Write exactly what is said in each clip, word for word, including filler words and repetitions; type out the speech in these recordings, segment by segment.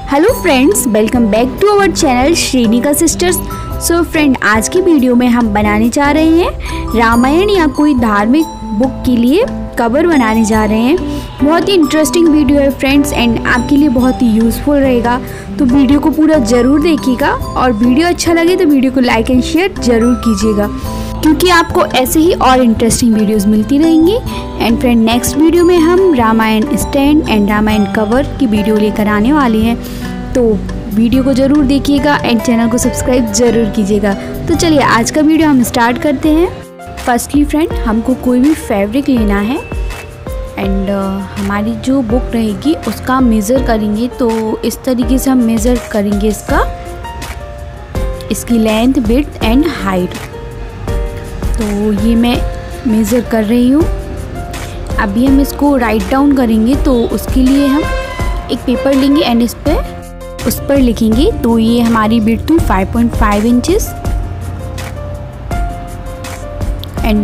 Hello friends, welcome back to our channel Shrinika sisters. So friend, आज की video में हम बनाने जा रहे हैं रामायण या कोई धार्मिक बुक के लिए कवर बनाने जा रहे हैं। बहुत ही इंटरेस्टिंग वीडियो है फ्रेंड्स एंड आपके लिए बहुत ही यूज़फुल रहेगा, तो वीडियो को पूरा ज़रूर देखिएगा। और वीडियो अच्छा लगे तो वीडियो को लाइक एंड शेयर ज़रूर कीजिएगा, क्योंकि आपको ऐसे ही और इंटरेस्टिंग वीडियोस मिलती रहेंगी। एंड फ्रेंड, नेक्स्ट वीडियो में हम Ramayan stand and Ramayan cover की वीडियो लेकर आने वाले हैं, तो वीडियो को ज़रूर देखिएगा एंड चैनल को सब्सक्राइब ज़रूर कीजिएगा। तो चलिए आज का वीडियो हम स्टार्ट करते हैं। फर्स्टली फ्रेंड, हमको कोई भी फैब्रिक लेना है एंड uh, हमारी जो बुक रहेगी उसका मेज़र करेंगे। तो इस तरीके से हम मेज़र करेंगे इसका, इसकी लेंथ, विड्थ एंड हाइट। तो ये मैं मेज़र कर रही हूँ। अभी हम इसको राइट डाउन करेंगे, तो उसके लिए हम एक पेपर लेंगे एंड इस पर उस पर लिखेंगे। तो ये हमारी विड्थ हुई five point five inches and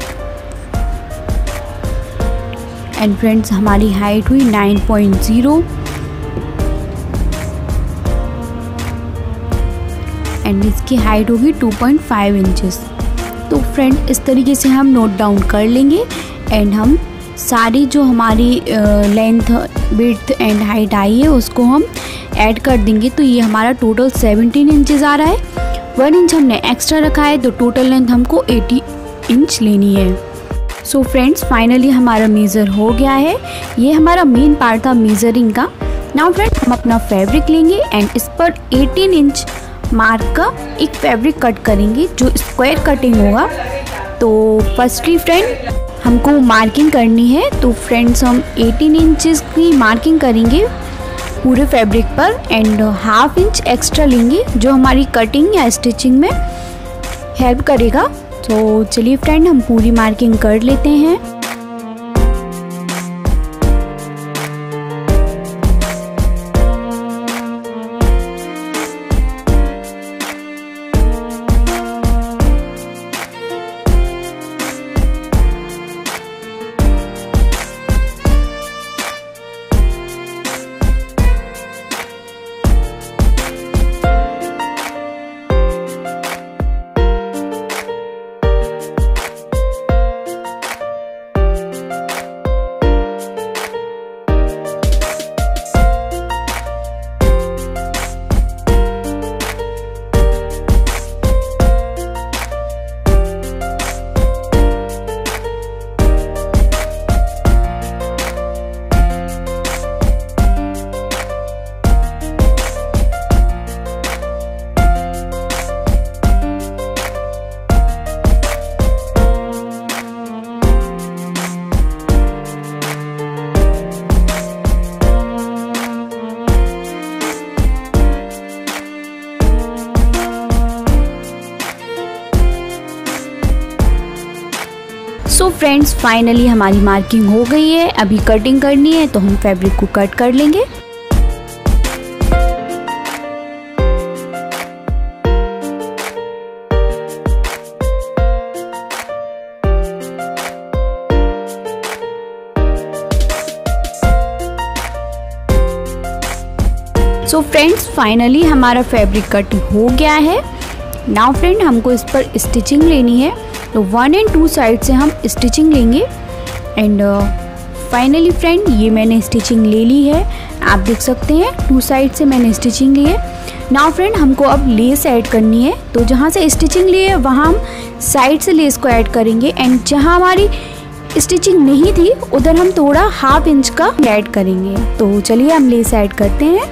and friends हमारी हाइट हुई नाइन पॉइंट ज़ीरो एंड इसकी हाइट होगी टू पॉइंट फाइव इंचेस। तो फ्रेंड, इस तरीके से हम नोट डाउन कर लेंगे एंड हम सारी जो हमारी लेंथ, विड्थ एंड हाइट आई है उसको हम ऐड कर देंगे। तो ये हमारा टोटल सेवनटीन इंचेस आ रहा है। वन इंच हमने एक्स्ट्रा रखा है, तो टोटल लेंथ हमको एटी इंच लेनी है। सो फ्रेंड्स, फाइनली हमारा मेज़र हो गया है। ये हमारा मेन पार्ट था मेज़रिंग का। नाउ फ्रेंड, हम अपना फैब्रिक लेंगे एंड इस पर एटीन इंच मार्क का एक फैब्रिक कट करेंगे, जो स्क्वायर कटिंग होगा। तो फर्स्टली फ्रेंड, हमको मार्किंग करनी है। तो फ्रेंड्स, हम एटीन इंचेस की मार्किंग करेंगे पूरे फैब्रिक पर एंड हाफ इंच एक्स्ट्रा लेंगे, जो हमारी कटिंग या स्टिचिंग में हेल्प करेगा। तो चलिए फ्रेंड, हम पूरी मार्किंग कर लेते हैं। सो फ्रेंड्स, फाइनली हमारी मार्किंग हो गई है। अभी कटिंग करनी है, तो हम फैब्रिक को कट कर लेंगे। सो फ्रेंड्स, फाइनली हमारा फैब्रिक कट हो गया है। नाउ फ्रेंड, हमको इस पर स्टिचिंग लेनी है। तो वन एंड टू साइड से हम स्टिचिंग लेंगे एंड फाइनली फ्रेंड, ये मैंने स्टिचिंग ले ली है। आप देख सकते हैं टू साइड से मैंने स्टिचिंग ली है। नाउ फ्रेंड, हमको अब लेस ऐड करनी है। तो जहाँ से स्टिचिंग ली है वहाँ हम साइड से लेस को ऐड करेंगे एंड जहाँ हमारी स्टिचिंग नहीं थी उधर हम थोड़ा हाफ इंच का ऐड करेंगे। तो चलिए हम लेस ऐड करते हैं।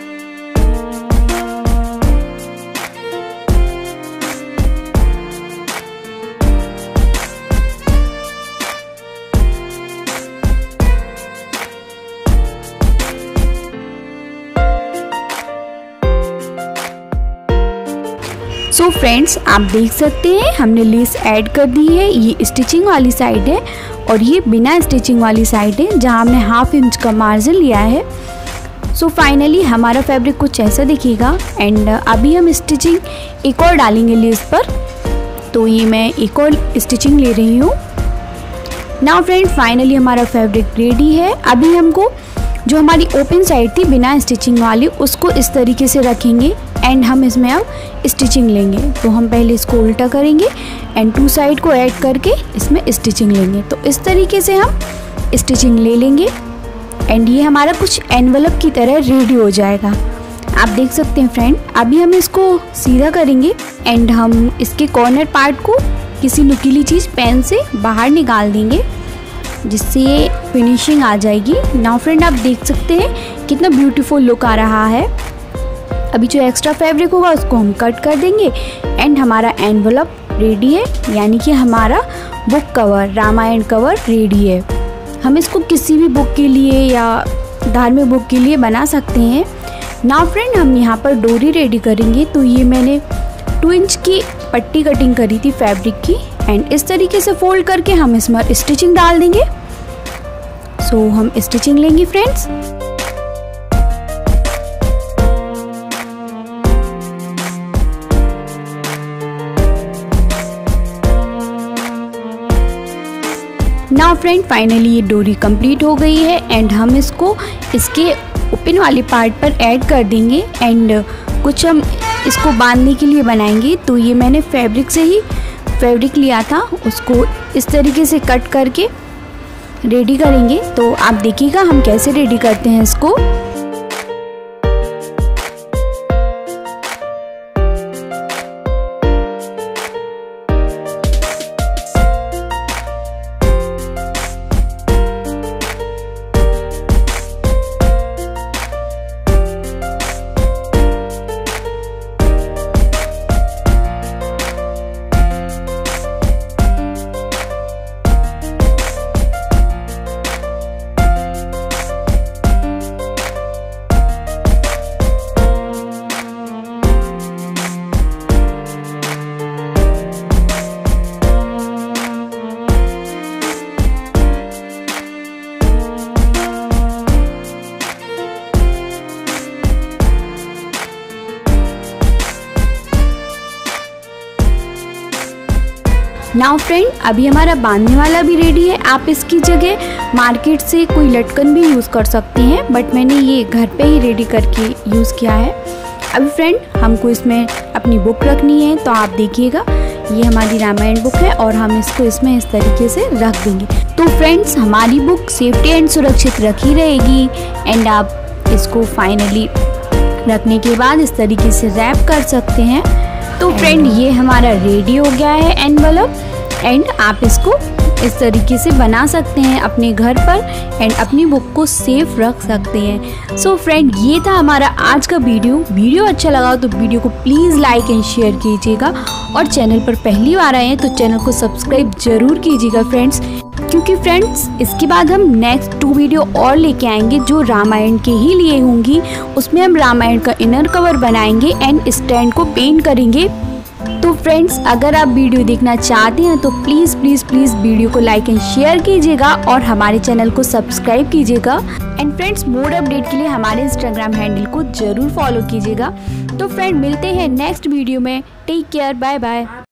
सो फ्रेंड्स, आप देख सकते हैं हमने लेस ऐड कर दी है। ये स्टिचिंग वाली साइड है और ये बिना स्टिचिंग वाली साइड है, जहां हमने हाफ इंच का मार्जिन लिया है। सो फाइनली हमारा फैब्रिक कुछ ऐसा दिखेगा एंड अभी हम स्टिचिंग एक और डालेंगे लेस पर। तो ये मैं एक और स्टिचिंग ले रही हूँ। नाउ फ्रेंड, फाइनली हमारा फैब्रिक रेडी है। अभी हमको जो हमारी ओपन साइड थी बिना स्टिचिंग वाली उसको इस तरीके से रखेंगे एंड हम इसमें अब स्टिचिंग लेंगे। तो हम पहले इसको उल्टा करेंगे एंड टू साइड को ऐड करके इसमें स्टिचिंग लेंगे। तो इस तरीके से हम स्टिचिंग ले लेंगे एंड ये हमारा कुछ एनवलप की तरह रेडी हो जाएगा। आप देख सकते हैं फ्रेंड, अभी हम इसको सीधा करेंगे एंड हम इसके कॉर्नर पार्ट को किसी नुकीली चीज़ पेन से बाहर निकाल देंगे जिससे ये फिनिशिंग आ जाएगी। नाउ फ्रेंड आप देख सकते हैं कितना ब्यूटीफुल लुक आ रहा है। अभी जो एक्स्ट्रा फैब्रिक होगा उसको हम कट कर देंगे एंड हमारा एनवलप रेडी है, यानी कि हमारा book cover, Ramayan cover ready है। हम इसको किसी भी बुक के लिए या धार्मिक बुक के लिए बना सकते हैं। नाउ फ्रेंड हम यहाँ पर डोरी रेडी करेंगे। तो ये मैंने टू इंच की पट्टी कटिंग करी थी फैब्रिक की एंड इस तरीके से फोल्ड करके हम इसमें स्टिचिंग डाल देंगे। सो so, हम स्टिचिंग लेंगे फ्रेंड्स। नाउ फ्रेंड फाइनली ये डोरी कंप्लीट हो गई है एंड हम इसको इसके ओपन वाली पार्ट पर ऐड कर देंगे एंड कुछ हम इसको बांधने के लिए बनाएंगे। तो ये मैंने फैब्रिक से ही फैब्रिक लिया था, उसको इस तरीके से कट करके रेडी करेंगे। तो आप देखिएगा हम कैसे रेडी करते हैं इसको। नाउ फ्रेंड अभी हमारा बांधने वाला भी रेडी है। आप इसकी जगह मार्केट से कोई लटकन भी यूज़ कर सकती हैं, बट मैंने ये घर पे ही रेडी करके यूज़ किया है। अभी फ्रेंड हमको इसमें अपनी बुक रखनी है, तो आप देखिएगा ये हमारी रामायण बुक है और हम इसको इसमें इस तरीके से रख देंगे। तो फ्रेंड्स हमारी बुक सेफ्टी एंड सुरक्षित रखी रहेगी एंड आप इसको फाइनली रखने के बाद इस तरीके से रैप कर सकते हैं। तो फ्रेंड ये हमारा रेडी हो गया है एनवलप एंड आप इसको इस तरीके से बना सकते हैं अपने घर पर एंड अपनी बुक को सेफ रख सकते हैं। सो so फ्रेंड ये था हमारा आज का वीडियो। वीडियो अच्छा लगा तो वीडियो को प्लीज़ लाइक एंड शेयर कीजिएगा और चैनल पर पहली बार आए हैं तो चैनल को सब्सक्राइब जरूर कीजिएगा फ्रेंड्स, क्योंकि फ्रेंड्स इसके बाद हम नेक्स्ट टू वीडियो और लेके आएंगे जो रामायण के ही लिए होंगी। उसमें हम रामायण का इनर कवर बनाएंगे एंड स्टैंड को पेंट करेंगे। तो फ्रेंड्स अगर आप वीडियो देखना चाहते हैं तो प्लीज़ प्लीज़ प्लीज़ वीडियो को लाइक एंड शेयर कीजिएगा और हमारे चैनल को सब्सक्राइब कीजिएगा एंड फ्रेंड्स मोर अपडेट के लिए हमारे इंस्टाग्राम हैंडल को ज़रूर फॉलो कीजिएगा। तो फ्रेंड मिलते हैं नेक्स्ट वीडियो में। Take care, bye bye.